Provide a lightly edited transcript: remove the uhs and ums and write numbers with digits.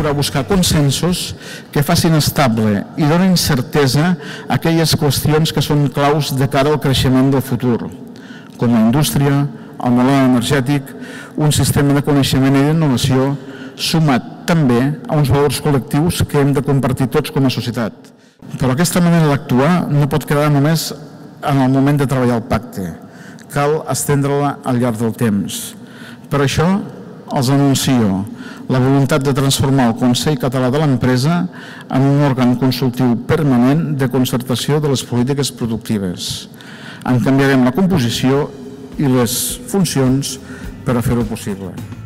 procurar buscar consensos que facin estable i donin certesa a aquelles qüestions que són claus de cara al creixement del futur, com la indústria, el model energètic, un sistema de coneixement i d'innovació sumat també a uns valors col·lectius que hem de compartir tots com a societat. Però aquesta manera d'actuar no pot quedar només en el moment de treballar el pacte. Cal estendre-la al llarg del temps. Per això els anuncio la voluntat de transformar el Consell Català de l'Empresa en un òrgan consultiu permanent de concertació de les polítiques productives. En canviarem la composició i les funcions per a fer-ho possible.